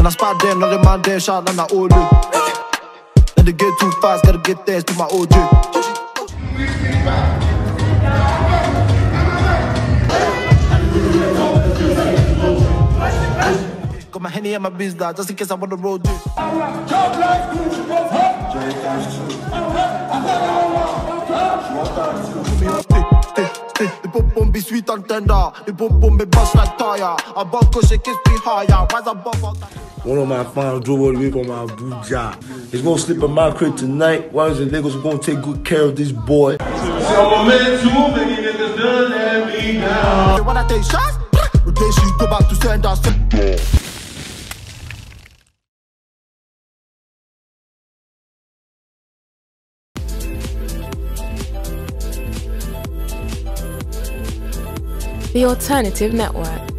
When I spot them, not the man there, shout on the old dude. And they get too fast, gotta get there to my OG. Got my Henny and my business, just in case I want to roll this. The pom-pom be sweet and tender. The pom-pom be bust like tire. Above cause it keeps me higher. Rise above all that. One of my final drove all the way from Abuja. He's gonna sleep in my crib tonight. While he's in Lagos, we're gonna take good care of this boy. When I take shots, rotation go back to sender. The Alternative Network.